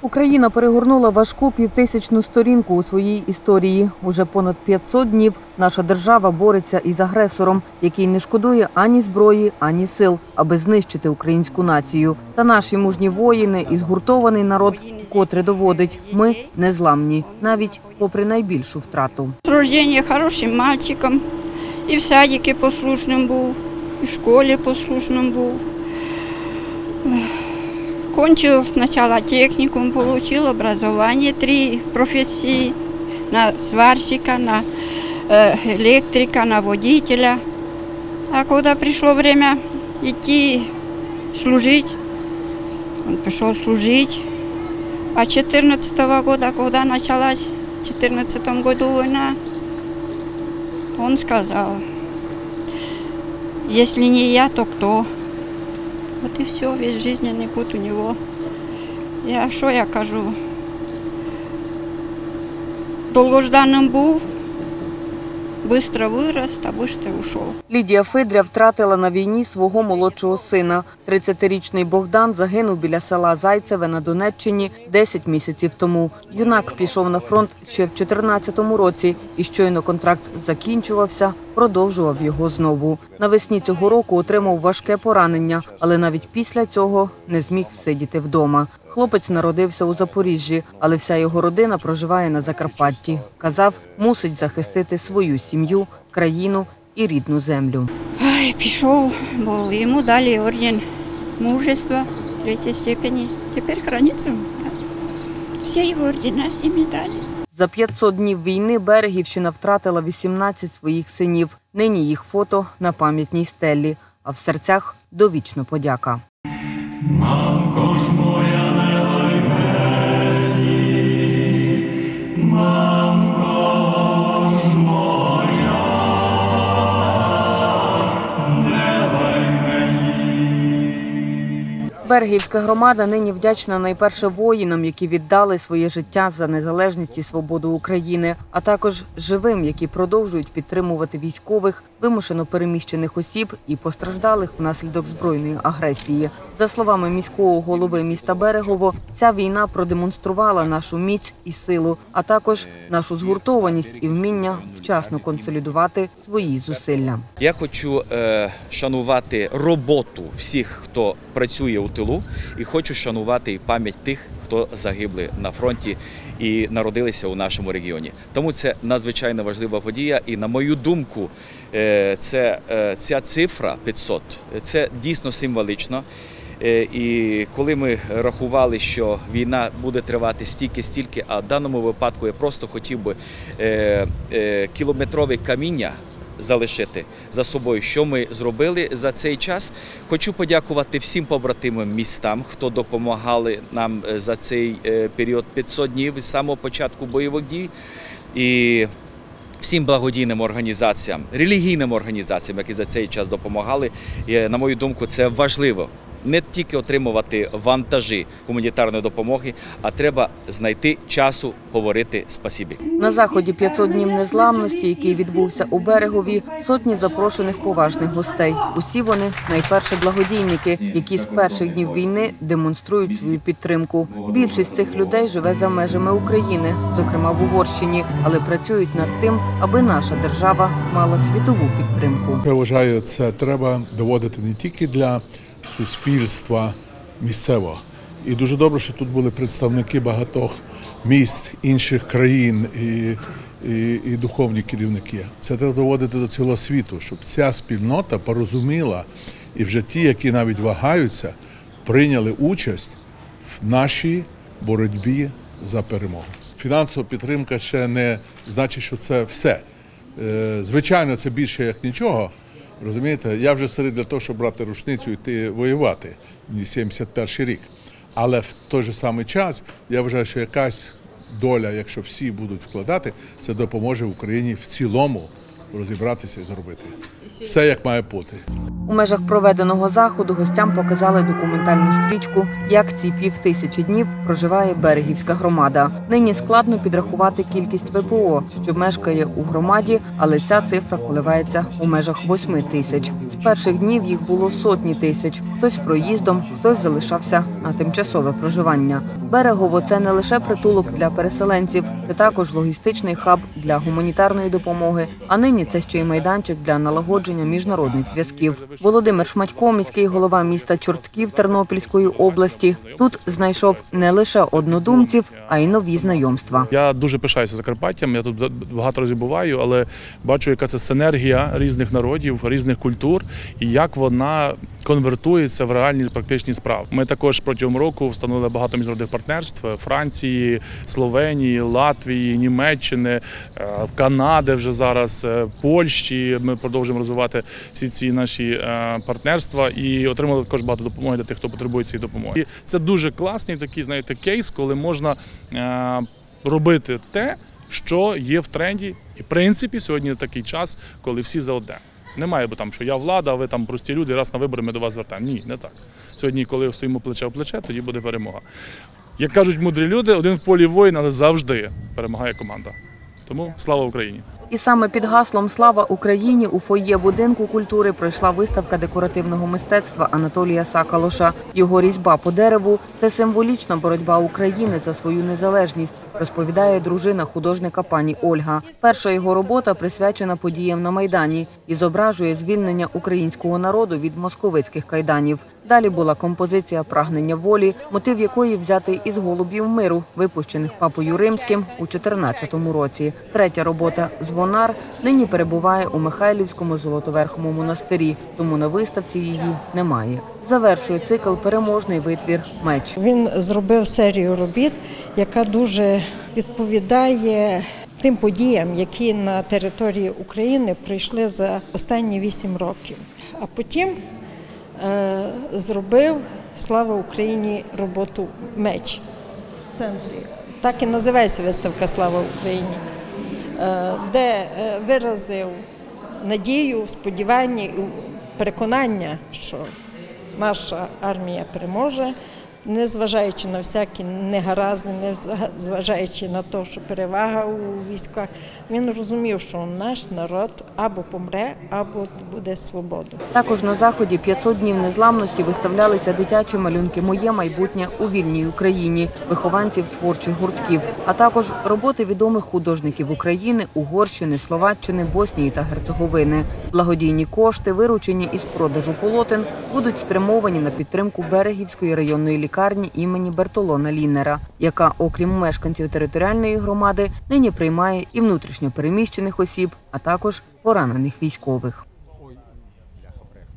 Україна перегорнула важку 5000 сторінку у своїй історії. Уже понад 500 днів наша держава бореться із агресором, який не шкодує ані зброї, ані сил, аби знищити українську націю. Та наші мужні воїни і згуртований народ вкотре доводить – ми незламні, навіть попри найбільшу втрату. З народження хорошим мальчиком, і в садику послушним був, і в школі послушним був. Кончил сначала техникум, получил образование, 3 профессии, на сварщика, на электрика, на водителя. А когда пришло время идти служить, он пошел служить. А 2014 года, когда началась, в 2014 году война, он сказал, если не я, то кто? Вот и все, весь жизненный путь у него. Что я кажу? Долгожданным був, быстро вирос та быстро ушов. Лідія Фидря втратила на війні свого молодшого сина. 30-річний Богдан загинув біля села Зайцеве на Донеччині 10 місяців тому. Юнак пішов на фронт ще в 2014 році і щойно контракт закінчувався, продовжував його знову. Навесні цього року отримав важке поранення, але навіть після цього не зміг всидіти вдома. Хлопець народився у Запоріжжі, але вся його родина проживає на Закарпатті. Казав, мусить захистити свою сім'ю, країну і рідну землю. Пішов, бо йому дали орден мужества 3-ї степені. Тепер храниться у мене. Всі його ордена, всі медалі. За 500 днів війни Берегівщина втратила 18 своїх синів. Нині їх фото на пам'ятній стелі, а в серцях довічна подяка. Мамко ж моя, не лай мені, мамко ж моя, не лай мені. Берегівська громада нині вдячна найперше воїнам, які віддали своє життя за незалежність і свободу України, а також живим, які продовжують підтримувати військових, вимушено переміщених осіб і постраждалих внаслідок збройної агресії. За словами міського голови міста Берегово, ця війна продемонструвала нашу міць і силу, а також нашу згуртованість і вміння вчасно консолідувати свої зусилля. Я хочу шанувати роботу всіх, хто працює у тилу, і хочу шанувати і пам'ять тих, хто загибли на фронті і народилися у нашому регіоні. Тому це надзвичайно важлива подія і, на мою думку, ця цифра 500 – це дійсно символічно. І коли ми рахували, що війна буде тривати стільки, а в даному випадку я просто хотів би кілометрове каміння залишити за собою, що ми зробили за цей час. Хочу подякувати всім побратимам містам, хто допомагали нам за цей період 500 днів з самого початку бойових дій. І всім благодійним організаціям, релігійним організаціям, які за цей час допомагали. І, на мою думку, це важливо. Не тільки отримувати вантажі гуманітарної допомоги, а треба знайти часу говорити спасибі. На заході 500 днів незламності, який відбувся у Берегові, сотні запрошених поважних гостей. Усі вони найперше благодійники, які з перших днів війни демонструють свою підтримку. Більшість цих людей живе за межами України, зокрема в Угорщині, але працюють над тим, аби наша держава мала світову підтримку. Я вважаю, це треба доводити не тільки для суспільства місцевого. І дуже добре, що тут були представники багатьох міст, інших країн і духовні керівники. Це треба доводити до цілого світу, щоб ця спільнота порозуміла і вже ті, які навіть вагаються, прийняли участь в нашій боротьбі за перемогу. Фінансова підтримка ще не значить, що це все. Звичайно, це більше як нічого. Розумієте, я вже старий для того, щоб брати рушницю і йти воювати, мені 71-й рік. Але в той же самий час я вважаю, що якась доля, якщо всі будуть вкладати, це допоможе Україні в цілому розібратися і зробити все, як має бути. У межах проведеного заходу гостям показали документальну стрічку «Як ці 5000 днів проживає Берегівська громада». Нині складно підрахувати кількість ВПО, що мешкає у громаді, але ця цифра коливається у межах 8000. З перших днів їх було сотні тисяч. Хтось проїздом, хтось залишався на тимчасове проживання. Берегово – це не лише притулок для переселенців, це також логістичний хаб для гуманітарної допомоги, а нині це ще й майданчик для налагодження міжнародних зв'язків. Володимир Шматько, міський голова міста Чортків Тернопільської області, тут знайшов не лише однодумців, а й нові знайомства. Я дуже пишаюся Закарпаттям, я тут багато разів буваю, але бачу, яка це синергія різних народів, різних культур і як вона конвертується в реальні практичні справи. Ми також протягом року встановили багато міжнародних партнерств Франції, Словенії, Латвії, Німеччини, Канади вже зараз, Польщі. Ми продовжуємо розвивати всі ці наші партнерства і отримали також багато допомоги для тих, хто потребує цієї допомоги. І це дуже класний такий, знаєте, кейс, коли можна робити те, що є в тренді. І в принципі сьогодні такий час, коли всі за одне. Немає, бо там, що я влада, а ви там прості люди, раз на вибори ми до вас звертаємо. Ні, не так. Сьогодні, коли стоїмо плече в плече, тоді буде перемога. Як кажуть мудрі люди, один в полі воїн, але завжди перемагає команда. Тому слава Україні! І саме під гаслом «Слава Україні» у фойє Будинку культури пройшла виставка декоративного мистецтва Анатолія Сакалоша. Його різьба по дереву – це символічна боротьба України за свою незалежність, розповідає дружина художника пані Ольга. Перша його робота присвячена подіям на Майдані і зображує звільнення українського народу від московицьких кайданів. Далі була композиція «Прагнення волі», мотив якої взятий із «Голубів миру», випущених Папою Римським у 2014 році. Третя робота «Звонар» нині перебуває у Михайлівському Золотоверхому монастирі, тому на виставці її немає. Завершує цикл переможний витвір «Меч». Він зробив серію робіт, яка дуже відповідає тим подіям, які на території України прийшли за останні 8 років. А потім зробив «Слава Україні» роботу «Меч» в центрі. Так і називається виставка «Слава Україні», де виразив надію, сподівання і переконання, що наша армія переможе, незважаючи на всякі негаразди, незважаючи на те, що перевага у військах, він розумів, що наш народ або помре, або буде свободу. Також на заході 500 днів незламності виставлялися дитячі малюнки «Моє майбутнє у вільній Україні» вихованців творчих гуртків, а також роботи відомих художників України, Угорщини, Словаччини, Боснії та Герцеговини. Благодійні кошти, виручені із продажу полотен, будуть спрямовані на підтримку Берегівської районної лікарні імені Бертолона Ліннера, яка, окрім мешканців територіальної громади, нині приймає і внутрішньо переміщених осіб, а також поранених військових.